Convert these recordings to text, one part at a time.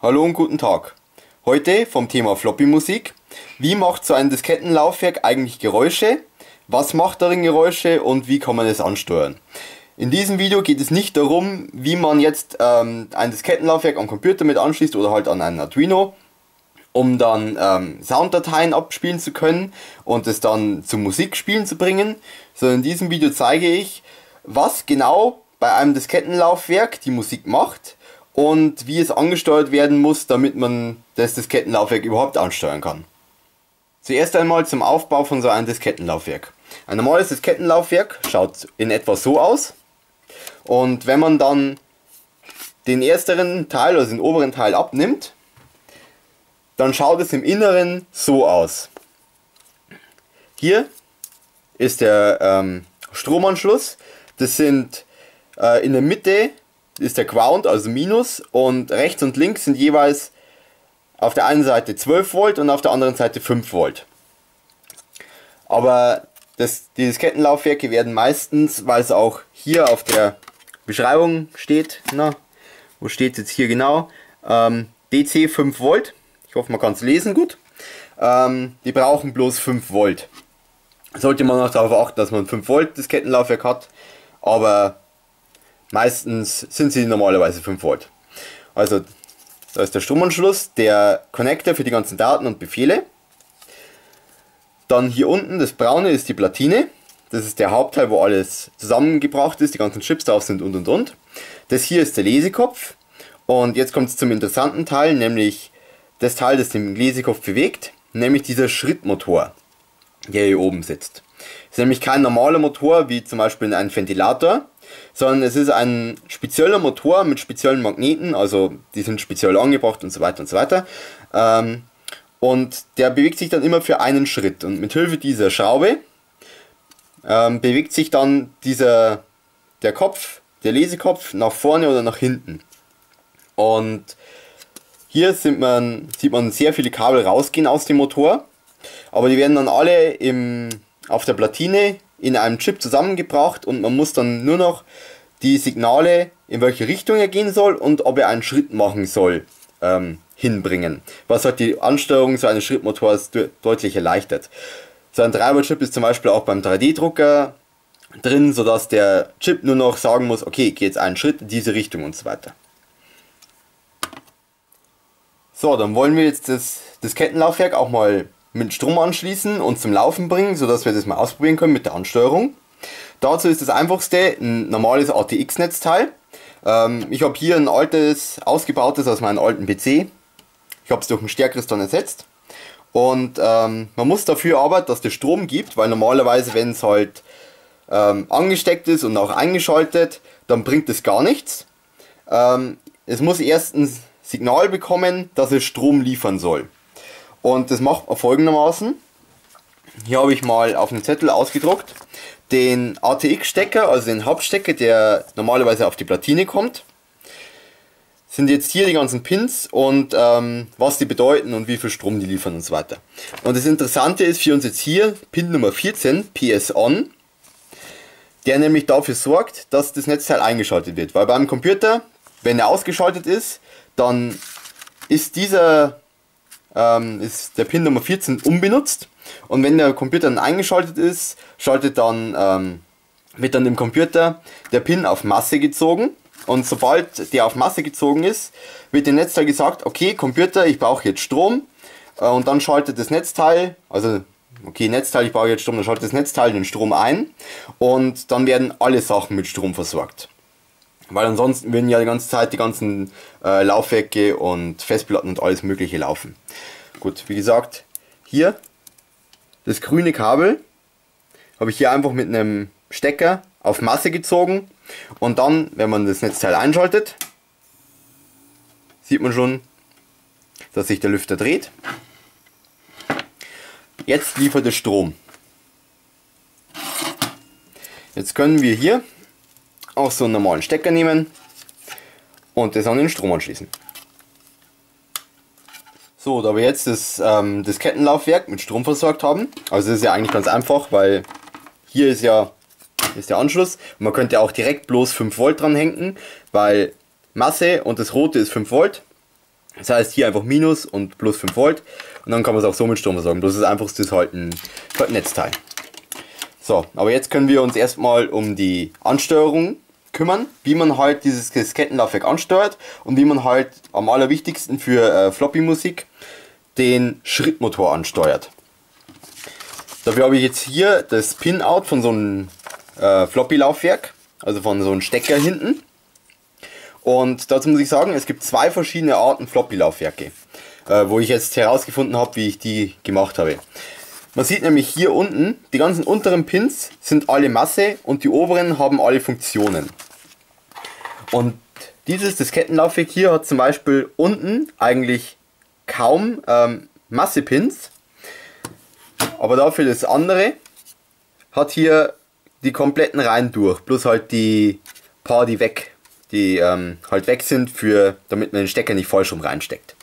Hallo und guten Tag. Heute vom Thema Floppy-Musik. Wie macht so ein Diskettenlaufwerk eigentlich Geräusche? Was macht darin Geräusche und wie kann man es ansteuern? In diesem Video geht es nicht darum, wie man jetzt ein Diskettenlaufwerk am Computer mit anschließt oder halt an einen Arduino, um dann Sounddateien abspielen zu können und es dann zu Musikspielen zu bringen, sondern in diesem Video zeige ich, was genau bei einem Diskettenlaufwerk die Musik macht und wie es angesteuert werden muss, damit man das Diskettenlaufwerk überhaupt ansteuern kann. Zuerst einmal zum Aufbau von so einem Diskettenlaufwerk. Ein normales Diskettenlaufwerk schaut in etwa so aus. Und wenn man dann den ersteren Teil, also den oberen Teil abnimmt, dann schaut es im Inneren so aus. Hier ist der Stromanschluss. Das sind in der Mitte ist der Ground, also Minus, und rechts und links sind jeweils auf der einen Seite 12 Volt und auf der anderen Seite 5 Volt. Aber die Diskettenlaufwerke werden meistens, weil es auch hier auf der Beschreibung steht, wo steht es jetzt hier genau, DC 5 Volt, ich hoffe man kann es lesen gut, die brauchen bloß 5 Volt. Sollte man noch darauf achten, dass man 5 Volt Diskettenlaufwerk hat, aber meistens sind sie normalerweise 5 Volt. Also da ist der Stromanschluss, der Connector für die ganzen Daten und Befehle. Dann hier unten, das braune ist die Platine. Das ist der Hauptteil, wo alles zusammengebracht ist, die ganzen Chips drauf sind und. Das hier ist der Lesekopf. Und jetzt kommt es zum interessanten Teil, nämlich das Teil, das den Lesekopf bewegt, nämlich dieser Schrittmotor, der hier oben sitzt. Das ist nämlich kein normaler Motor, wie zum Beispiel ein Ventilator, sondern es ist ein spezieller Motor mit speziellen Magneten, also die sind speziell angebracht und so weiter und so weiter. Und der bewegt sich dann immer für einen Schritt und mit Hilfe dieser Schraube bewegt sich dann der Lesekopf nach vorne oder nach hinten. Und hier sieht man sehr viele Kabel rausgehen aus dem Motor, aber die werden dann alle auf der Platine in einem Chip zusammengebracht und man muss dann nur noch die Signale, in welche Richtung er gehen soll und ob er einen Schritt machen soll, hinbringen. Was halt die Ansteuerung so eines Schrittmotors deutlich erleichtert. So ein Treiberchip ist zum Beispiel auch beim 3D-Drucker drin, sodass der Chip nur noch sagen muss, okay, ich gehe jetzt einen Schritt in diese Richtung und so weiter. So, dann wollen wir jetzt das Diskettenlaufwerk auch mal mit Strom anschließen und zum Laufen bringen, sodass wir das mal ausprobieren können mit der Ansteuerung. Dazu ist das einfachste ein normales ATX-Netzteil. Ich habe hier ein altes, ausgebautes aus meinem alten PC. Ich habe es durch ein stärkeres dann ersetzt. Und man muss dafür aber, dass der Strom gibt, weil normalerweise, wenn es halt angesteckt ist und auch eingeschaltet, dann bringt es gar nichts. Es muss erst ein Signal bekommen, dass es Strom liefern soll. Und das macht man folgendermaßen. Hier habe ich mal auf einen Zettel ausgedruckt den ATX-Stecker, also den Hauptstecker, der normalerweise auf die Platine kommt. Sind jetzt hier die ganzen Pins und was die bedeuten und wie viel Strom die liefern und so weiter. Und das Interessante ist für uns jetzt hier Pin Nummer 14, PS On, der nämlich dafür sorgt, dass das Netzteil eingeschaltet wird. Weil beim Computer, wenn er ausgeschaltet ist, dann ist der Pin Nummer 14 unbenutzt und wenn der Computer dann eingeschaltet ist, wird dann im Computer der Pin auf Masse gezogen und sobald der auf Masse gezogen ist, wird dem Netzteil gesagt, okay Computer, ich brauche jetzt Strom und dann schaltet das Netzteil, also okay Netzteil, ich brauche jetzt Strom, dann schaltet das Netzteil den Strom ein und dann werden alle Sachen mit Strom versorgt. Weil ansonsten würden ja die ganze Zeit die ganzen Laufwerke und Festplatten und alles mögliche laufen. Gut, wie gesagt, hier das grüne Kabel habe ich hier einfach mit einem Stecker auf Masse gezogen und dann, wenn man das Netzteil einschaltet, sieht man schon, dass sich der Lüfter dreht. Jetzt liefert es Strom. Jetzt können wir hier auch so einen normalen Stecker nehmen und das an den Strom anschließen. So, da wir jetzt das Diskettenlaufwerk mit Strom versorgt haben, also das ist ja eigentlich ganz einfach, weil hier ist ja ist der Anschluss. Und man könnte auch direkt bloß 5 Volt dranhängen, weil Masse und das rote ist 5 Volt Das heißt hier einfach Minus und plus 5 Volt und dann kann man es auch so mit Strom versorgen. Bloß das Einfachste ist halt ein Netzteil. So, aber jetzt können wir uns erstmal um die Ansteuerung kümmern, wie man halt dieses Diskettenlaufwerk ansteuert und wie man halt am allerwichtigsten für Floppy-Musik den Schrittmotor ansteuert. Dafür habe ich jetzt hier das Pin-Out von so einem Floppy-Laufwerk, also von so einem Stecker hinten. Und dazu muss ich sagen, es gibt zwei verschiedene Arten Floppy-Laufwerke, wo ich jetzt herausgefunden habe, wie ich die gemacht habe. Man sieht nämlich hier unten, die ganzen unteren Pins sind alle Masse und die oberen haben alle Funktionen. Und dieses Diskettenlaufwerk hier hat zum Beispiel unten eigentlich kaum Masse-Pins, aber dafür das andere hat hier die kompletten Reihen durch, plus halt die paar, die halt weg sind, damit man den Stecker nicht falsch rum reinsteckt.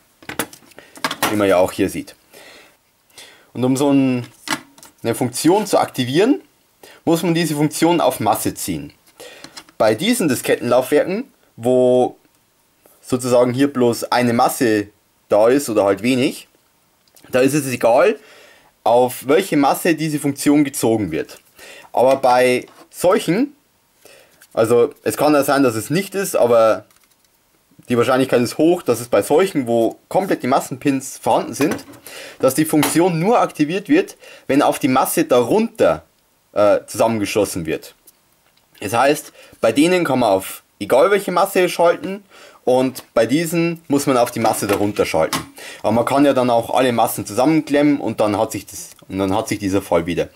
Wie man ja auch hier sieht. Und um so eine Funktion zu aktivieren, muss man diese Funktion auf Masse ziehen. Bei diesen Diskettenlaufwerken, wo sozusagen hier bloß eine Masse da ist oder halt wenig, da ist es egal, auf welche Masse diese Funktion gezogen wird. Aber bei solchen, also es kann ja sein, dass es nicht ist, aber die Wahrscheinlichkeit ist hoch, dass es bei solchen, wo komplett die Massenpins vorhanden sind, dass die Funktion nur aktiviert wird, wenn auf die Masse darunter zusammengeschossen wird. Das heißt, bei denen kann man auf egal welche Masse schalten und bei diesen muss man auf die Masse darunter schalten. Aber man kann ja dann auch alle Massen zusammenklemmen und dann hat sich dieser Fall wieder.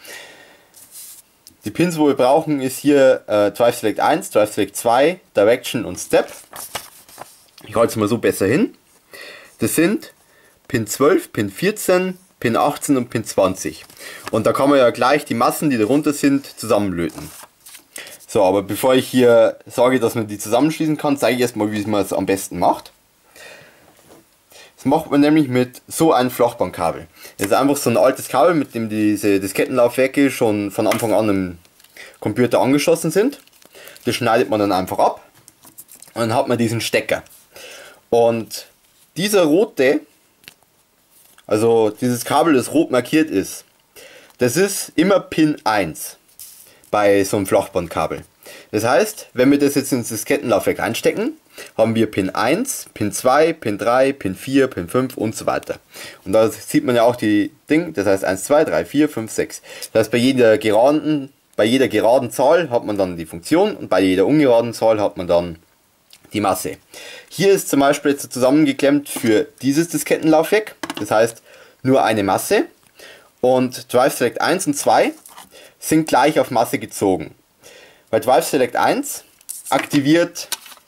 Die Pins, wo wir brauchen, ist hier Drive Select 1, Drive Select 2, Direction und Step. Ich halte es mal so besser hin. Das sind Pin 12, Pin 14, Pin 18 und Pin 20. Und da kann man ja gleich die Massen, die darunter sind, zusammenlöten. So, aber bevor ich hier sage, dass man die zusammenschließen kann, zeige ich erstmal, wie man es am besten macht. Das macht man nämlich mit so einem Flachbandkabel. Das ist einfach so ein altes Kabel, mit dem diese Diskettenlaufwerke schon von Anfang an im Computer angeschlossen sind. Das schneidet man dann einfach ab und dann hat man diesen Stecker. Und dieser rote, also dieses Kabel, das rot markiert ist, das ist immer Pin 1. Bei so einem Flachbandkabel. Das heißt, wenn wir das jetzt ins Diskettenlaufwerk einstecken, haben wir Pin 1, Pin 2, Pin 3, Pin 4, Pin 5 und so weiter. Und da sieht man ja auch die Dinge, das heißt 1, 2, 3, 4, 5, 6. Das heißt, bei jeder geraden Zahl hat man dann die Funktion und bei jeder ungeraden Zahl hat man dann die Masse. Hier ist zum Beispiel jetzt zusammengeklemmt für dieses Diskettenlaufwerk, das heißt nur eine Masse, und Drive Select 1 und 2 sind gleich auf Masse gezogen. Bei Drive Select 1 aktiviert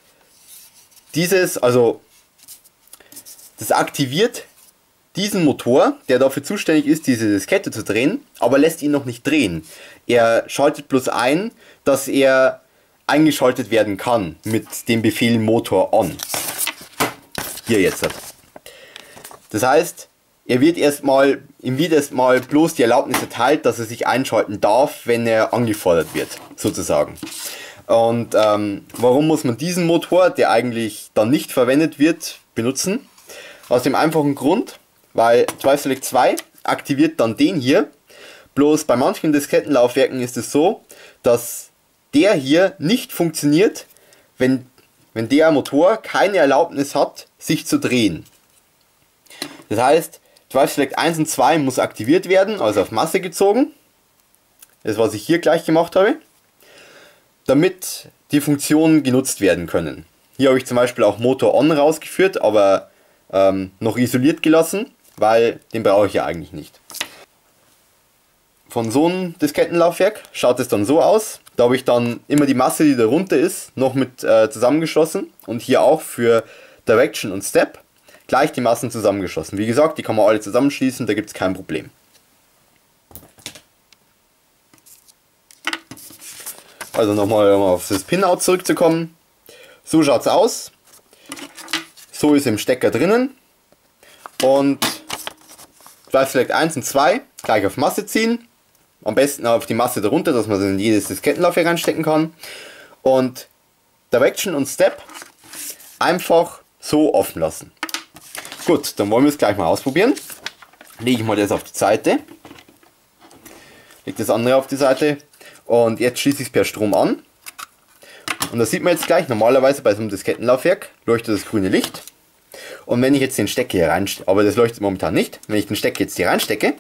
das aktiviert diesen Motor, der dafür zuständig ist, diese Diskette zu drehen, aber lässt ihn noch nicht drehen. Er schaltet bloß ein, dass er eingeschaltet werden kann mit dem Befehl Motor on. Hier jetzt. Das heißt, ihm wird erstmal bloß die Erlaubnis erteilt, dass er sich einschalten darf, wenn er angefordert wird, sozusagen. Und warum muss man diesen Motor, der eigentlich dann nicht verwendet wird, benutzen? Aus dem einfachen Grund, weil Drive Select 2 aktiviert dann den hier, bloß bei manchen Diskettenlaufwerken ist es so, dass der hier nicht funktioniert, wenn der Motor keine Erlaubnis hat, sich zu drehen. Das heißt, Drive Select 1 und 2 muss aktiviert werden, also auf Masse gezogen. Das, was ich hier gleich gemacht habe. Damit die Funktionen genutzt werden können. Hier habe ich zum Beispiel auch Motor On rausgeführt, aber noch isoliert gelassen, weil den brauche ich ja eigentlich nicht. Von so einem Diskettenlaufwerk schaut es dann so aus. Da habe ich dann immer die Masse, die darunter ist, noch mit zusammengeschlossen. Und hier auch für Direction und Step gleich die Massen zusammengeschlossen. Wie gesagt, die kann man alle zusammenschließen, da gibt es kein Problem. Also nochmal auf das Pinout zurückzukommen. So schaut es aus. So ist im Stecker drinnen. Und Drive Select 1 und 2 gleich auf Masse ziehen. Am besten auf die Masse darunter, dass man es in jedes Diskettenlaufwerk reinstecken kann. Und Direction und Step einfach so offen lassen. Gut, dann wollen wir es gleich mal ausprobieren. Lege ich mal das auf die Seite. Lege das andere auf die Seite. Und jetzt schließe ich es per Strom an. Und das sieht man jetzt gleich. Normalerweise bei so einem Diskettenlaufwerk leuchtet das grüne Licht. Und wenn ich jetzt den Stecker hier reinstecke, aber das leuchtet momentan nicht. Wenn ich den Stecker jetzt hier reinstecke,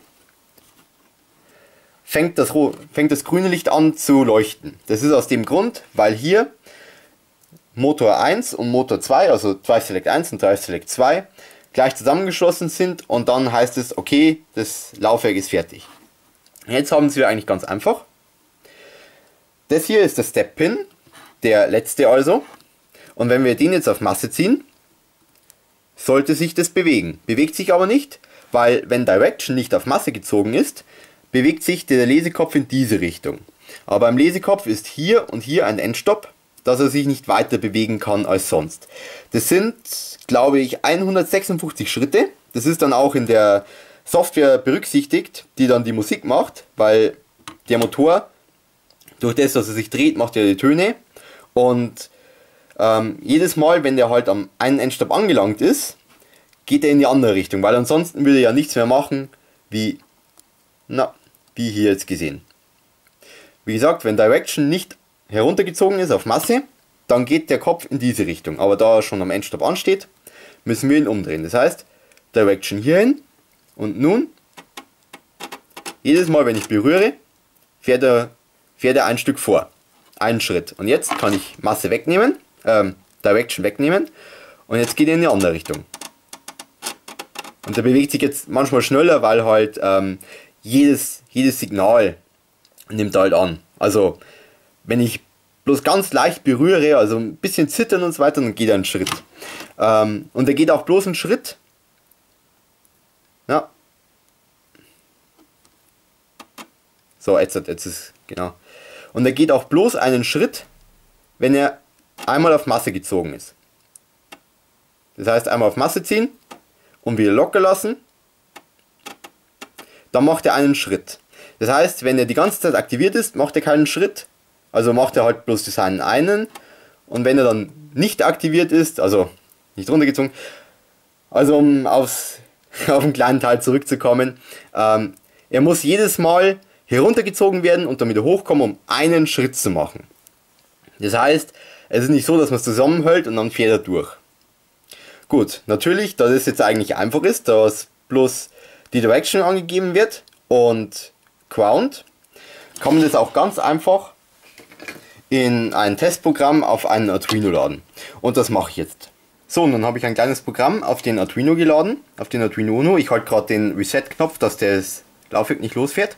fängt das grüne Licht an zu leuchten. Das ist aus dem Grund, weil hier Motor 1 und Motor 2, also Drive Select 1 und Drive Select 2, gleich zusammengeschlossen sind und dann heißt es, okay, das Laufwerk ist fertig. Jetzt haben wir eigentlich ganz einfach. Das hier ist der Step-Pin, der letzte also. Und wenn wir den jetzt auf Masse ziehen, sollte sich das bewegen. Bewegt sich aber nicht, weil wenn Direction nicht auf Masse gezogen ist, bewegt sich der Lesekopf in diese Richtung. Aber beim Lesekopf ist hier und hier ein Endstopp, dass er sich nicht weiter bewegen kann als sonst. Das sind, glaube ich, 156 Schritte. Das ist dann auch in der Software berücksichtigt, die dann die Musik macht, weil der Motor, durch das, dass er sich dreht, macht er die Töne. Und jedes Mal, wenn der halt am einen Endstopp angelangt ist, geht er in die andere Richtung, weil ansonsten würde er ja nichts mehr machen, wie hier jetzt gesehen. Wie gesagt, wenn Direction nicht heruntergezogen ist auf Masse, dann geht der Kopf in diese Richtung. Aber da er schon am Endstopp ansteht, müssen wir ihn umdrehen. Das heißt, Direction hierhin und nun, jedes Mal, wenn ich berühre, fährt er ein Stück vor. Einen Schritt. Und jetzt kann ich Masse wegnehmen, Direction wegnehmen und jetzt geht er in die andere Richtung. Und der bewegt sich jetzt manchmal schneller, weil halt jedes Signal nimmt halt an. Also wenn ich bloß ganz leicht berühre, also ein bisschen zittern und so weiter, dann geht er einen Schritt. Und er geht auch bloß einen Schritt. Ja. So, jetzt ist genau. Und er geht auch bloß einen Schritt, wenn er einmal auf Masse gezogen ist. Das heißt, einmal auf Masse ziehen und wieder locker lassen. Dann macht er einen Schritt. Das heißt, wenn er die ganze Zeit aktiviert ist, macht er keinen Schritt. Also macht er halt bloß seinen einen. Und wenn er dann nicht aktiviert ist, also nicht runtergezogen, also um auf den kleinen Teil zurückzukommen, er muss jedes Mal heruntergezogen werden und dann wieder hochkommen, um einen Schritt zu machen. Das heißt, es ist nicht so, dass man es zusammenhält und dann fährt er durch. Gut, natürlich, da das jetzt eigentlich einfach ist, dass bloß die Direction angegeben wird und Ground, kann man das auch ganz einfach in ein Testprogramm auf einen Arduino laden. Und das mache ich jetzt. So, und dann habe ich ein kleines Programm auf den Arduino geladen, auf den Arduino Uno. Ich halte gerade den Reset-Knopf, dass das Laufwerk nicht losfährt.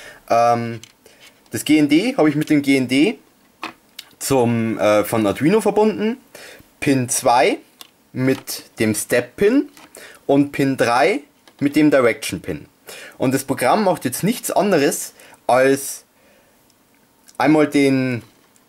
Das GND habe ich mit dem GND von Arduino verbunden. Pin 2 mit dem Step-Pin und Pin 3 mit dem Direction-Pin. Und das Programm macht jetzt nichts anderes, als einmal den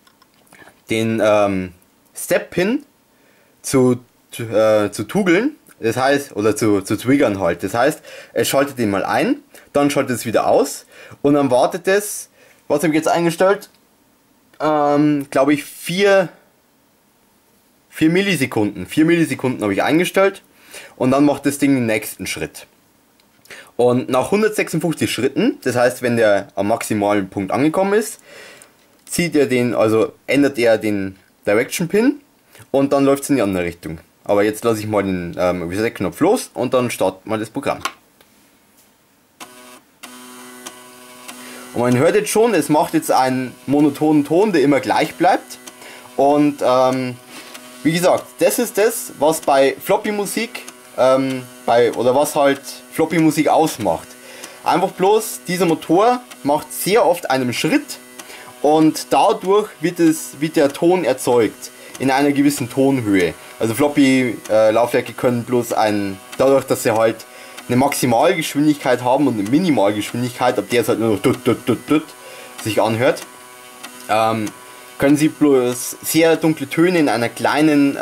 Step-Pin zu tuggeln, das heißt, oder zu triggern halt. Das heißt, es schaltet den mal ein, dann schaltet es wieder aus und dann wartet es, was habe ich jetzt eingestellt? Glaube ich 4 Millisekunden. 4 Millisekunden habe ich eingestellt und dann macht das Ding den nächsten Schritt. Und nach 156 Schritten, das heißt, wenn der am maximalen Punkt angekommen ist, ändert er den Direction Pin und dann läuft es in die andere Richtung. Aber jetzt lasse ich mal den Reset-Knopf los und dann startet mal das Programm. Und man hört jetzt schon, es macht jetzt einen monotonen Ton, der immer gleich bleibt. Und wie gesagt, das ist das, was bei Floppy-Musik was halt Floppy-Musik ausmacht. Einfach bloß, dieser Motor macht sehr oft einen Schritt und dadurch wird der Ton erzeugt in einer gewissen Tonhöhe. Also Floppy-Laufwerke können bloß dadurch, dass sie halt eine Maximalgeschwindigkeit haben und eine Minimalgeschwindigkeit, ab der es halt nur noch sich anhört, können sie bloß sehr dunkle Töne in einer kleinen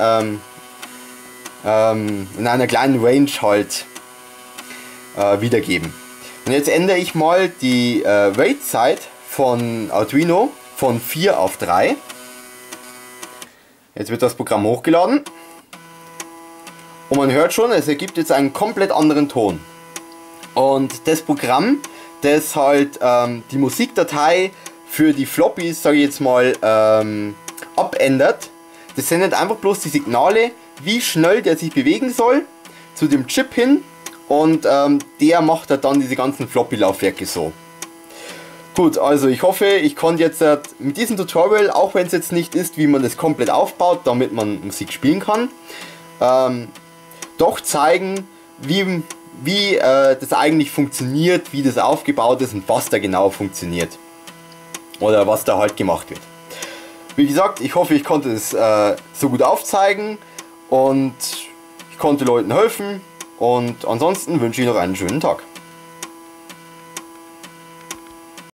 Range halt wiedergeben. Und jetzt ändere ich mal die Wait-Zeit von Arduino von 4 auf 3. Jetzt wird das Programm hochgeladen Und man hört schon, es ergibt jetzt einen komplett anderen Ton. Und das Programm, das halt die Musikdatei für die Floppies, sage ich jetzt mal, abändert, das sendet einfach bloß die Signale, wie schnell der sich bewegen soll, zu dem Chip hin, und der macht halt dann diese ganzen Floppy-Laufwerke so. Gut, also ich hoffe, ich konnte jetzt mit diesem Tutorial, auch wenn es jetzt nicht ist, wie man das komplett aufbaut, damit man Musik spielen kann, doch zeigen, wie das eigentlich funktioniert, wie das aufgebaut ist und was da genau funktioniert. Oder was da halt gemacht wird. Wie gesagt, ich hoffe, ich konnte es so gut aufzeigen und ich konnte Leuten helfen. Und ansonsten wünsche ich noch einen schönen Tag.